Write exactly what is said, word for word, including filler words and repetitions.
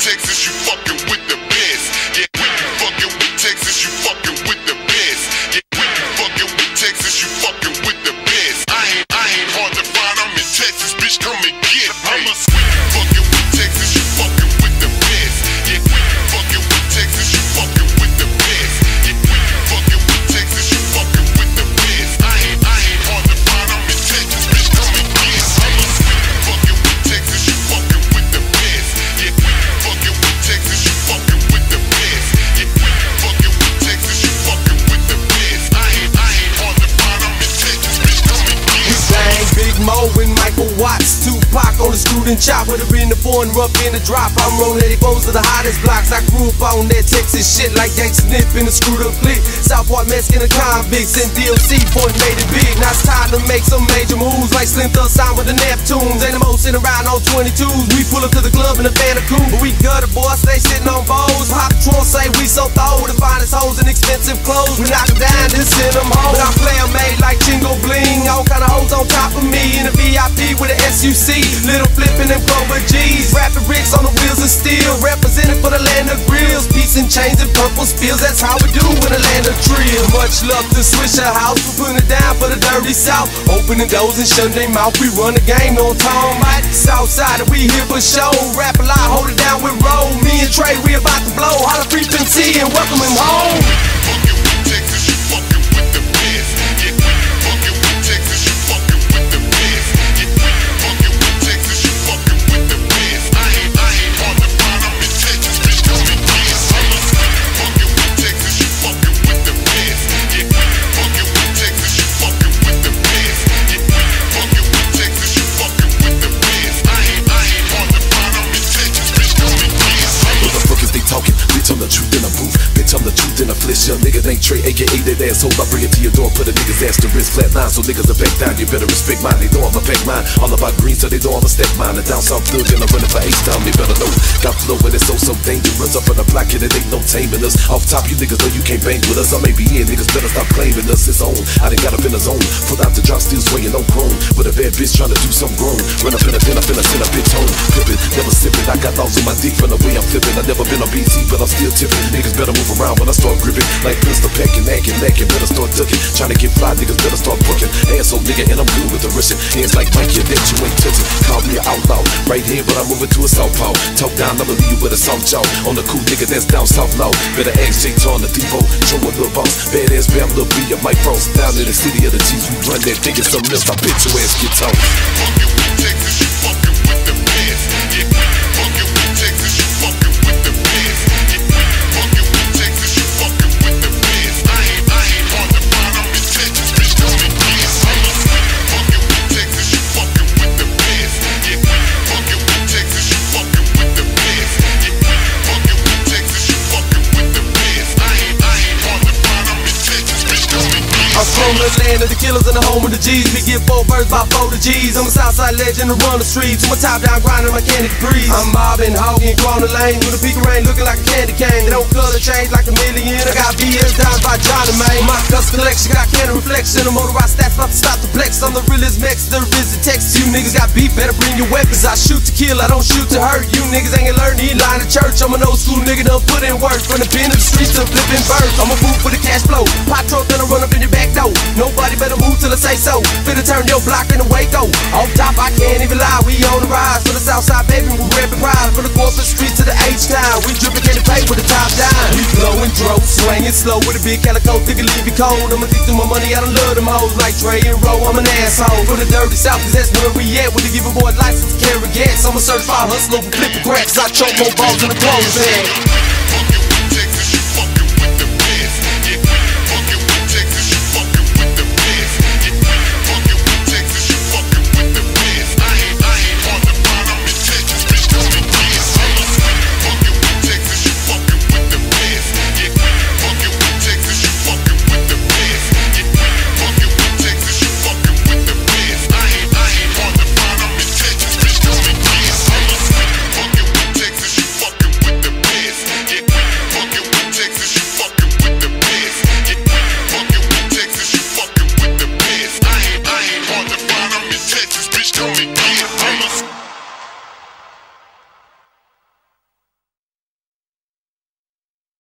Texas, you fucking with the best. Yeah, when you fucking with Texas, you fucking with the best. Yeah, when you fucking with Texas, you fucking with the best. I ain't, I ain't hard to find, I'm in Texas, bitch, come and get me. I'm a fucking with Texas, you fucking with the best. Yeah, when you fucking with Texas, you fucking with the best. Yeah, when you fucking with Texas, you fucking with the best. I ain't, I ain't hard to find, I'm in Texas, bitch, come and get me. I'm a fucking with Texas, you fucking with the best. Yeah, when you fucking with Texas, you fucking with the best. Yeah, when you fucking with Texas, you fucking with the best. I ain't, I ain't hard to find, I'm in Texas, bitch, come and get me. Bang, Big Mo and Michael Watts, Tupac on the screwed and chop, with her in the four and rough in the drop. I'm rolling eighty fours to the hottest blocks. I grew up on that Texas shit like Gangsta Nip in the screwed up clique. Southport Mexican and convicts and D L C point made it big. Now it's time to make some major moves like Slim Thug signed with the Neptunes. Ain't the most sitting around on twenty-twos. We pull up to the club in a fan of cool, but we gutter boys, stay sitting on bowls. Hop Tron say we so throw the finest hoes and expensive clothes. We knock them down and send them home. But I'm player made like Chingo Bling. All kind of hoes on top of me in a V I P with an S U C. Little flipping and Clover G's. Rapping bricks on the wheels of steel. Representing for the land of grills. Peace and chains and purple spills. That's how we do in the land of trill. Much love to Swisher House for putting it down for the dirty South. Opening doors and shutting their mouth. We run the game on Tom Mike. Southside and we here for show. Rap a lot, hold it down with roll. Me and Trae, we about to blow. Holla frequency and welcome him home. Fucking with Texas, you fucking with the best. Yeah, when you fucking with Texas, you fucking with the best. Yeah, when you fucking with Texas, you fucking with the best. I ain't, I ain't hard to find, I'm in Texas, bitch, come and get me. Fucking with Texas, you fucking with the best. Yeah, when you fucking with Texas, you fucking with the best. Yeah, when you fucking with Texas, you fucking with the best. I ain't, I ain't hard to find, I'm in Texas, bitch, come and get me. What the fuck is they talking? Bitch, I'm the truth in a booth. Bitch, I'm the truth in a flesh. Young nigga named Trae, aka that asshole. I bring it to your door, put a nigga's ass to wrist. Flat line, so niggas are back down. You better respect mine. They know I'm a pack mine. All about green, so they know I'm a stack mine. And down south thug, and I'm running for H-Town. They better know. Got flow, and it's so, so dangerous. Up on the block, and it ain't no taming us. Off top, you niggas know you can't bang with us. I may be in, niggas better stop claiming us. It's on. I done got up in the zone. Put out the drop, still swinging on chrome. But a bad bitch trying to do some grown. Run up in a bin, up in a send a bitch home. Flippin', never sippin'. I got thoughts on my dick from the way I'm flippin'. I never been on B T, but I'm still tipping. Niggas better move around when I start gripping. Like pistol packing, acting, lacking. Better start ducking. Trying to get fly, niggas better start booking. Asshole nigga, and I'm good with the wrist. Hands like Mikey, that you ain't touching. Call me an outlaw. Right here, but I'm moving to a southpaw. Talk down, I'ma leave you with a soft jaw. On the cool nigga that's down south law. Better ask J T on the depot. Show a little boss. Badass Bam, Lil B, Mike Frost. Down in the city of the G's, we run that thing. It's something else. I bet your ass get tough. Fucking with Texas, you fucking with the best. Yeah, when you fucking with Texas, you fucking with the best. Yeah, when you fucking with Texas, you fucking with the best. I ain't, I ain't hard to find, I'm in Texas, bitch, come and get me. Fucking with Texas, you fucking with the best. Yeah, when you fucking with Texas, you fucking with the best. Yeah, when you fucking with Texas, you fucking with the best. I ain't, I ain't hard to find, I'm in Texas, bitch, come and get me. I'm from the land of the killers and the home of the G's. We get four birds by four to G's. I'm a Southside legend to run the streets. I'm a top down grinding mechanic breeze. I'm mobbing, hogging, corner lane with a peak of rain looking like a candy cane. They don't color change like a million. I got V S down by Johnny May. My custom collection got candy reflection. A motorized stats about to stop the flex. I'm the realest Mex, the visit Texas. You niggas got beef, better bring your weapons. I shoot to kill, I don't shoot to hurt. You niggas ain't gonna learn, he line of church. I'm an old school nigga, done put in work. From the pen of the streets to flipping birds. I'm a fool for the cash flow. Pot truck gonna run up in your back door. Nobody better move till I say so. Finna turn your block in the Waco. Off top, I can't even lie. We on the rise for the Southside, baby. We reppin' pride. From the corporate streets to the H-Town. We drippin' candy paint with the top down. We blowin' dro, swingin' slow with a big calico. Think it leave you cold. I'ma think through my money. I don't love them hoes like Trae and Roe. I'm an asshole. From the dirty South, cause that's where we at. With the giving boy license to carry gas. I'm a certified hustler with flippin' cracks. I choke more balls in the clothes bag.